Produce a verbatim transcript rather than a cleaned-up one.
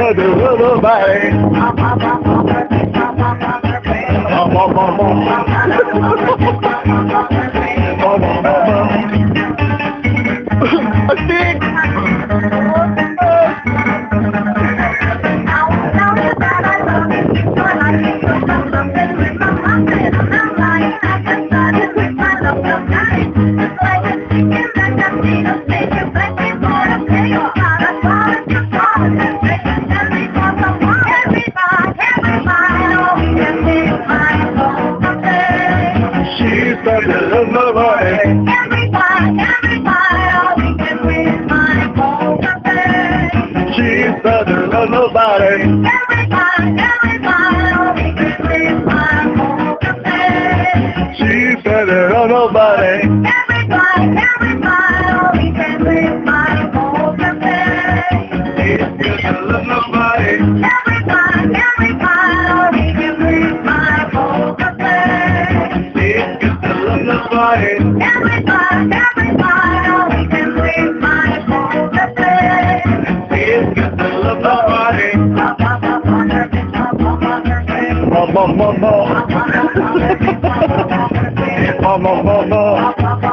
got the little body. Mama, mama, mama. Mama, mama. A stick. She's got the little body. Everybody, everybody, all we can win my poker face. She's got the little body. Everybody, everybody, all we can win my poker face. She's got the little body. Everybody, everybody, all we can win my poker face. She's got the little body. Everybody, everybody, all we can win my poker face. She's got the little body. Everybody, everybody, all we can win my poker face. She's got the little body. Mama, mama. Mama, mama.